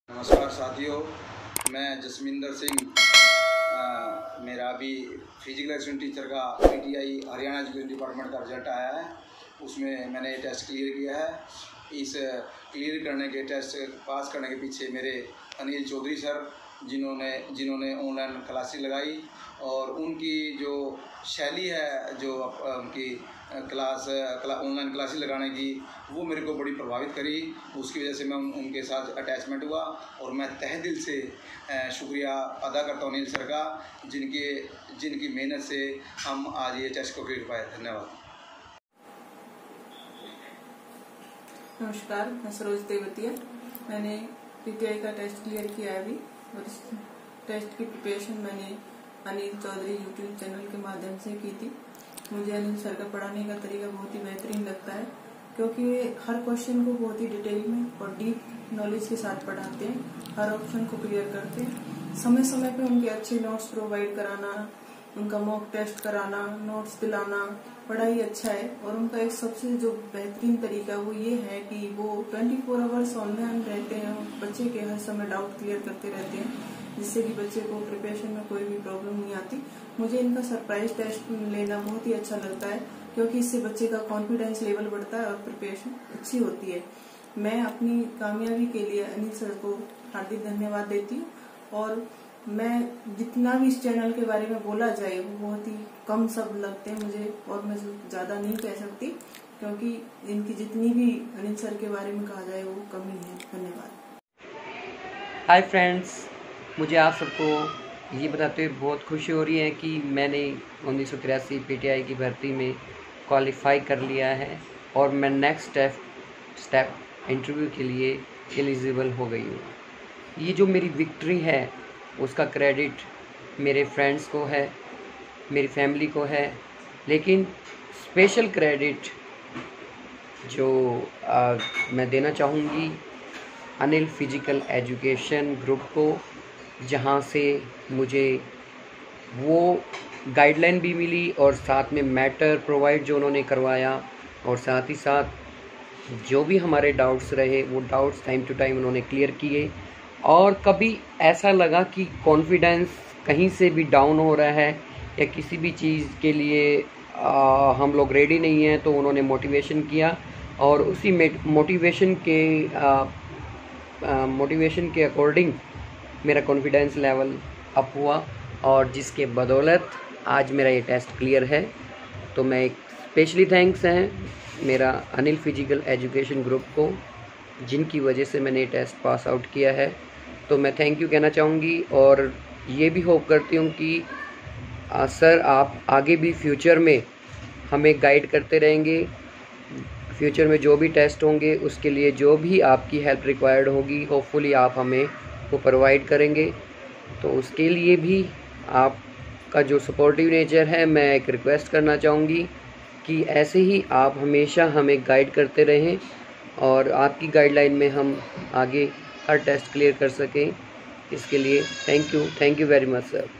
नमस्कार साथियों, मैं जसमिंदर सिंह। मेरा अभी फिजिकल एजुकेशन टीचर का पीटीआई हरियाणा एजुकेशन डिपार्टमेंट का रिजल्ट आया है। उसमें मैंने टेस्ट क्लियर किया है। इस क्लियर करने के टेस्ट पास करने के पीछे मेरे अनिल चौधरी सर जिन्होंने ऑनलाइन क्लासेस लगाई और उनकी जो शैली है, जो उनकी ऑनलाइन क्लासेस लगाने की, वो मेरे को बड़ी प्रभावित करी। उसकी वजह से मैं उनके साथ अटैचमेंट हुआ और मैं तहे दिल से शुक्रिया अदा करता हूँ अनिल सर का, जिनकी मेहनत से हम आज ये टेस्ट को क्लियर पाए। धन्यवाद। नमस्कार, मैं सरोज देवतिया। मैंने पीटीआई का टेस्ट क्लियर किया है अभी, और इस टेस्ट की प्रिपरेशन मैंने अनिल चौधरी यूट्यूब चैनल के माध्यम से की थी। मुझे अनिल सर का पढ़ाने का तरीका बहुत ही बेहतरीन लगता है, क्योंकि वे हर क्वेश्चन को बहुत ही डिटेल में और डीप नॉलेज के साथ पढ़ाते हैं, हर ऑप्शन को क्लियर करते हैं। समय समय पे उनके अच्छे नोट्स प्रोवाइड कराना, उनका मॉक टेस्ट कराना, नोट्स दिलाना बड़ा ही अच्छा है। और उनका एक सबसे जो बेहतरीन तरीका वो ये है कि वो 24 आवर्स ऑनलाइन रहते हैं, बच्चे के हर समय डाउट क्लियर करते रहते हैं, जिससे कि बच्चे को प्रिपरेशन में कोई भी प्रॉब्लम नहीं आती। मुझे इनका सरप्राइज टेस्ट लेना बहुत ही अच्छा लगता है, क्योंकि इससे बच्चे का कॉन्फिडेंस लेवल बढ़ता है और प्रिपरेशन अच्छी होती है। मैं अपनी कामयाबी के लिए अनिल सर को हार्दिक धन्यवाद देती हूँ। और मैं जितना भी इस चैनल के बारे में बोला जाए वो बहुत ही कम शब्द लगते हैं मुझे, और मैं ज्यादा नहीं कह सकती, क्योंकि इनकी जितनी भी अनिल सर के बारे में कहा जाए वो कमी है। धन्यवाद। हाय फ्रेंड्स, मुझे आप सबको ये बताते हुए बहुत खुशी हो रही है कि मैंने 1983 पीटीआई की भर्ती में क्वालिफाई कर लिया है और मैं नेक्स्ट स्टेप इंटरव्यू के लिए एलिजिबल हो गई हूँ। ये जो मेरी विक्ट्री है उसका क्रेडिट मेरे फ्रेंड्स को है, मेरी फैमिली को है, लेकिन स्पेशल क्रेडिट जो मैं देना चाहूँगी अनिल फिजिकल एजुकेशन ग्रुप को, जहाँ से मुझे वो गाइडलाइन भी मिली और साथ में मैटर प्रोवाइड जो उन्होंने करवाया, और साथ ही साथ जो भी हमारे डाउट्स रहे वो डाउट्स टाइम टू टाइम उन्होंने क्लियर किए। और कभी ऐसा लगा कि कॉन्फिडेंस कहीं से भी डाउन हो रहा है या किसी भी चीज़ के लिए हम लोग रेडी नहीं हैं, तो उन्होंने मोटिवेशन किया और उसी मोटिवेशन के अकॉर्डिंग मेरा कॉन्फिडेंस लेवल अप हुआ, और जिसके बदौलत आज मेरा ये टेस्ट क्लियर है। तो मैं एक स्पेशली थैंक्स है मेरा अनिल फिजिकल एजुकेशन ग्रुप को, जिनकी वजह से मैंने ये टेस्ट पास आउट किया है। तो मैं थैंक यू कहना चाहूँगी, और ये भी होप करती हूँ कि सर आप आगे भी फ्यूचर में हमें गाइड करते रहेंगे। फ्यूचर में जो भी टेस्ट होंगे उसके लिए जो भी आपकी हेल्प रिक्वायर्ड होगी, होपफुली आप हमें वो प्रोवाइड करेंगे। तो उसके लिए भी आपका जो सपोर्टिव नेचर है, मैं एक रिक्वेस्ट करना चाहूँगी कि ऐसे ही आप हमेशा हमें गाइड करते रहें और आपकी गाइडलाइन में हम आगे हर टेस्ट क्लियर कर सकें। इसके लिए thank you very much sir.